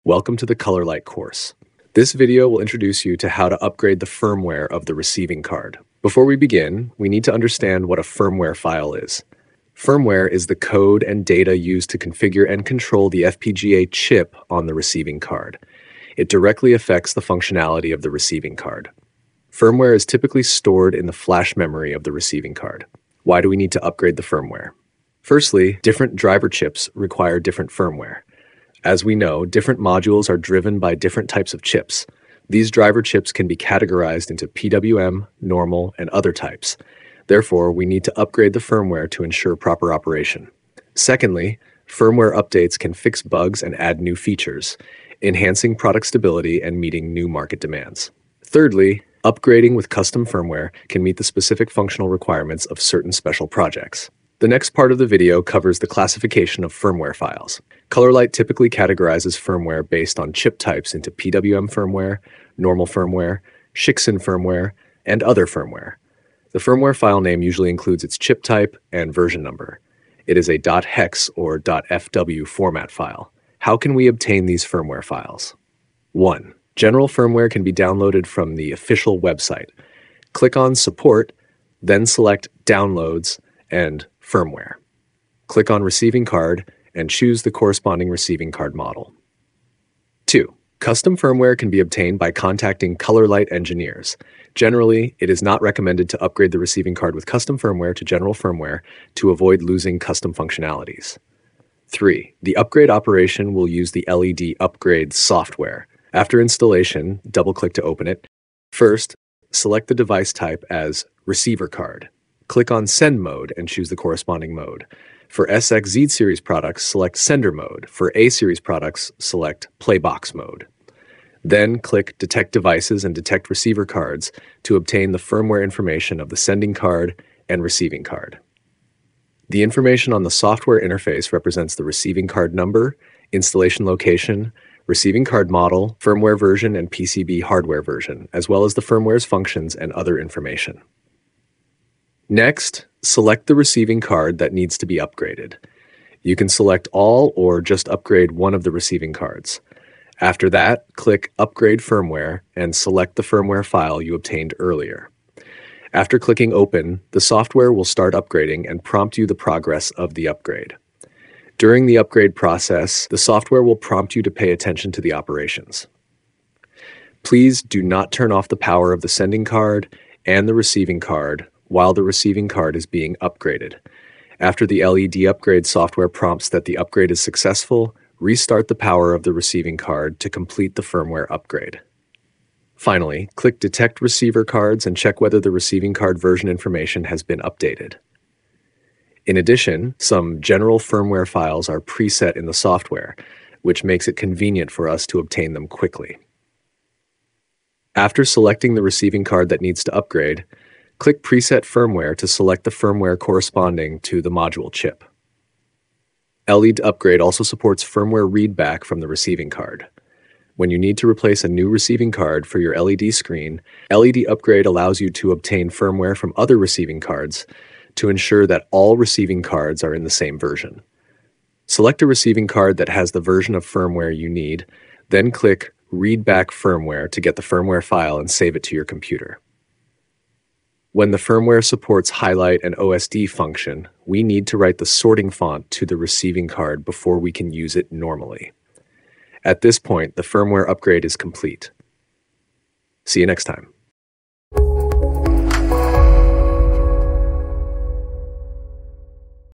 Welcome to the Colorlight course. This video will introduce you to how to upgrade the firmware of the receiving card. Before we begin, we need to understand what a firmware file is. Firmware is the code and data used to configure and control the FPGA chip on the receiving card. It directly affects the functionality of the receiving card. Firmware is typically stored in the flash memory of the receiving card. Why do we need to upgrade the firmware? Firstly, different driver chips require different firmware. As we know, different modules are driven by different types of chips. These driver chips can be categorized into PWM, normal, and other types. Therefore, we need to upgrade the firmware to ensure proper operation. Secondly, firmware updates can fix bugs and add new features, enhancing product stability and meeting new market demands. Thirdly, upgrading with custom firmware can meet the specific functional requirements of certain special projects. The next part of the video covers the classification of firmware files. Colorlight typically categorizes firmware based on chip types into PWM firmware, normal firmware, Shiksen firmware, and other firmware. The firmware file name usually includes its chip type and version number. It is a .hex or .fw format file. How can we obtain these firmware files? 1. General firmware can be downloaded from the official website. Click on Support, then select Downloads and Firmware. Click on Receiving Card and choose the corresponding receiving card model. 2. Custom firmware can be obtained by contacting Colorlight engineers. Generally, it is not recommended to upgrade the receiving card with custom firmware to general firmware to avoid losing custom functionalities. 3. The upgrade operation will use the LED upgrade software. After installation, double-click to open it. First, select the device type as receiver card. Click on Send mode and choose the corresponding mode. For SX-Z series products, select Sender mode. For A series products, select Playbox mode. Then click Detect Devices and Detect Receiver Cards to obtain the firmware information of the sending card and receiving card. The information on the software interface represents the receiving card number, installation location, receiving card model, firmware version, and PCB hardware version, as well as the firmware's functions and other information. Next, select the receiving card that needs to be upgraded. You can select all or just upgrade one of the receiving cards. After that, click Upgrade Firmware and select the firmware file you obtained earlier. After clicking Open, the software will start upgrading and prompt you the progress of the upgrade. During the upgrade process, the software will prompt you to pay attention to the operations. Please do not turn off the power of the sending card and the receiving card while the receiving card is being upgraded. After the LED upgrade software prompts that the upgrade is successful, restart the power of the receiving card to complete the firmware upgrade. Finally, click Detect Receiver Cards and check whether the receiving card version information has been updated. In addition, some general firmware files are preset in the software, which makes it convenient for us to obtain them quickly. After selecting the receiving card that needs to upgrade, click Preset Firmware to select the firmware corresponding to the module chip. LED Upgrade also supports firmware readback from the receiving card. When you need to replace a new receiving card for your LED screen, LED Upgrade allows you to obtain firmware from other receiving cards to ensure that all receiving cards are in the same version. Select a receiving card that has the version of firmware you need, then click Read Back Firmware to get the firmware file and save it to your computer. When the firmware supports highlight and OSD function, we need to write the sorting font to the receiving card before we can use it normally. At this point, the firmware upgrade is complete. See you next time.